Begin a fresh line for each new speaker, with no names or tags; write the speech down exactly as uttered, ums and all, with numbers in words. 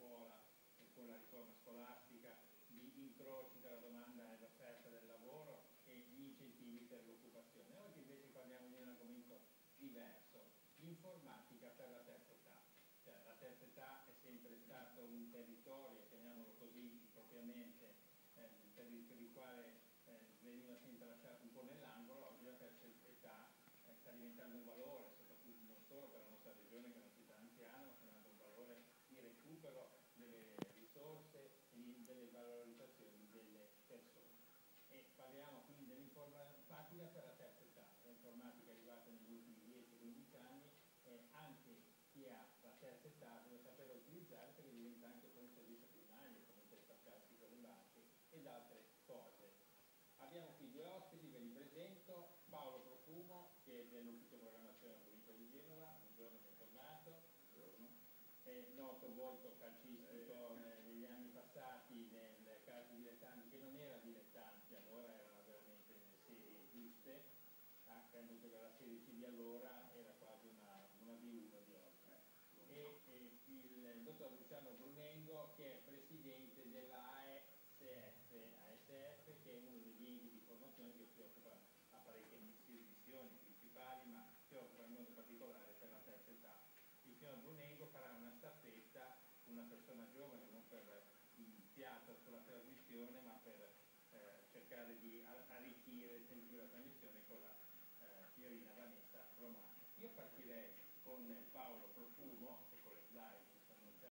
scuola e con la riforma scolastica, di incroci tra la domanda e l'offerta del lavoro e gli incentivi per l'occupazione. Oggi invece parliamo di un argomento diverso, l'informatica per la terza età. Cioè, la terza età è sempre stato un territorio, chiamiamolo così propriamente, eh, per, il, per il quale eh, veniva sempre lasciato un po' nell'angolo. Oggi la terza età eh, sta diventando un valore, soprattutto non solo per la nostra regione che è una città anziana, ma sta diventando un valore di recupero delle risorse e di, delle valorizzazioni delle persone. E parliamo quindi dell'informatica per la terza età. L'informatica è arrivata negli ultimi dieci quindici anni e anche chi ha la terza età deve saperla utilizzare, perché diventa anche un servizio primario, come interfacciarsi con le banche ed altre cose. Abbiamo qui due ospiti, ve li presento. Paolo Profumo, che è dell'ufficio programmazione della provincia di Genova, buongiorno, bentornato. Buongiorno. È noto volto calcistico eh, negli anni passati nel calcio dilettanti, che non era dilettanti, allora erano veramente nelle serie giuste. Ah, credo che la Serie C di allora era quasi una, una B uno di oggi. E, e il dottor Luciano Brunengo, che è presidente della A E S F, A E S F che è uno degli enti di formazione che si occupa a parecchie missioni principali, ma si occupa in modo particolare per la terza età. Il signor Brunengo farà una staffetta, una persona giovane, non per il fiato sulla trasmissione, ma per eh, cercare di arricchire sempre più la trasmissione con la eh, signorina Vanessa Romano. Io partirei con Paolo